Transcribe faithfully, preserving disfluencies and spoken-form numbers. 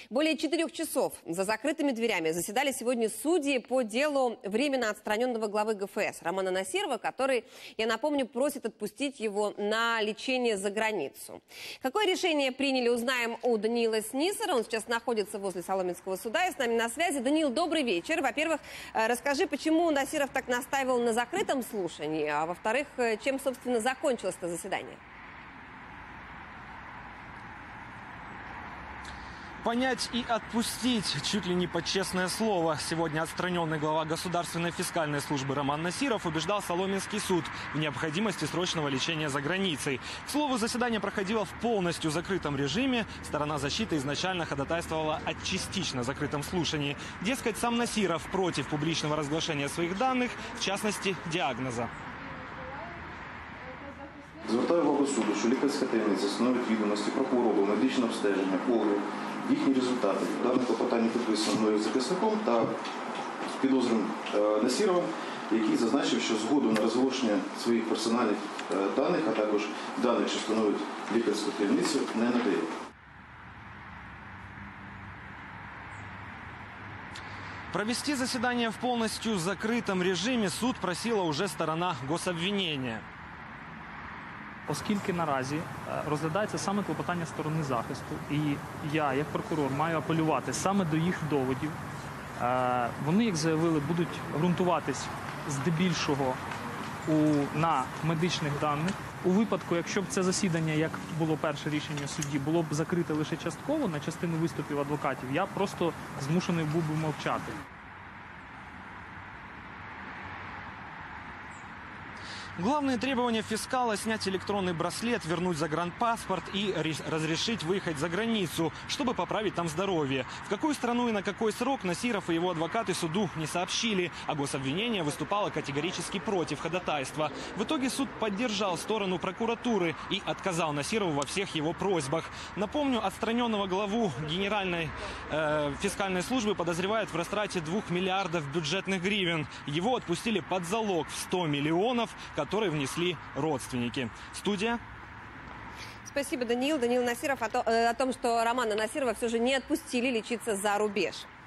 Более четырех часов за закрытыми дверями заседали сегодня судьи по делу временно отстраненного главы ГФС Романа Насирова, который, я напомню, просит отпустить его на лечение за границу. Какое решение приняли, узнаем у Даниила Снисара. Он сейчас находится возле Соломенского суда и с нами на связи. Даниил, добрый вечер. Во-первых, расскажи, почему Насиров так настаивал на закрытом слушании, а во-вторых, чем, собственно, закончилось это заседание? Понять и отпустить чуть ли не под честное слово. Сегодня отстраненный глава Государственной фискальной службы Роман Насиров убеждал Соломенский суд в необходимости срочного лечения за границей. К слову, заседание проходило в полностью закрытом режиме. Сторона защиты изначально ходатайствовала о частично закрытом слушании. Дескать, сам Насиров против публичного разглашения своих данных, в частности, диагноза. Звертаю увагу суду, що лікарська таємниця становить відомості про хворобу, медичне обстеження, огляд, їхні результати. Дане клопотання підписано мною захисником та підозрюваним Насіровим, який зазначив, що згоду на розголошення своїх персональних даних, а також даних, що становить лікарську таємницю, не надає. Провести заседание в полностью закрытом режиме суд просила уже сторона гособвинения. Оскільки наразі розглядається саме клопотання сторони захисту, і я, як прокурор, маю апелювати саме до їх доводів, вони, як заявили, будуть ґрунтуватись здебільшого у, на медичних даних. У випадку, якщо б це засідання, як було перше рішення судді, було б закрите лише частково на частину виступів адвокатів, я просто змушений був би мовчати. Главные требования фискала – снять электронный браслет, вернуть загранпаспорт и разрешить выехать за границу, чтобы поправить там здоровье. В какую страну и на какой срок Насиров и его адвокаты суду не сообщили, а гособвинение выступало категорически против ходатайства. В итоге суд поддержал сторону прокуратуры и отказал Насирову во всех его просьбах. Напомню, отстраненного главу Генеральной э, фискальной службы подозревают в растрате двух миллиардов бюджетных гривен. Его отпустили под залог в сто миллионов, которые внесли родственники. Студия. Спасибо, Даниил. Даниил Насиров о, то, о том, что Романа Насирова все же не отпустили лечиться за рубеж.